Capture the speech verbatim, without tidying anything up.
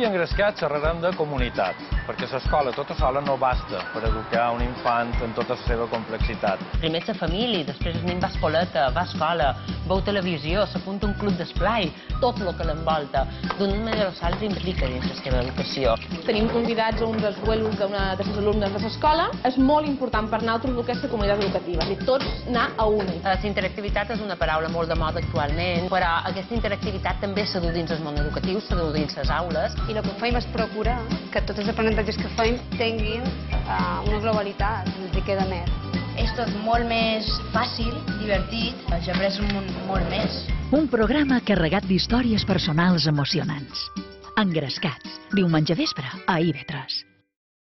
I Engrescats xerrarem de comunitat, perquè l'escola tota sola no basta per educar un infant en tota la seva complexitat. Primer la família, després el nen va a escoleta, va a escola, veu televisió, s'apunta a un club d'esplai, tot el que l'envolta. D'una manera o l'altra implica dins la seva educació. Tenim convidats a un dels abuelos d'una de les alumnes de l'escola. És molt important per nosaltres el que és la comunitat educativa, i tots anar a un. La interactivitat és una paraula molt de moda actualment, però aquesta interactivitat també s'ha dut dins el món educatiu, s'ha dut dins les aules. I el que fem és procurar que tots els aprenentatges que fem tinguin uh, una globalitat, és a dir, queda més. És tot molt més fàcil, divertit, jo he après molt més. Un programa carregat d'històries personals emocionants. Engrescats, diumenge vespre a I V tres.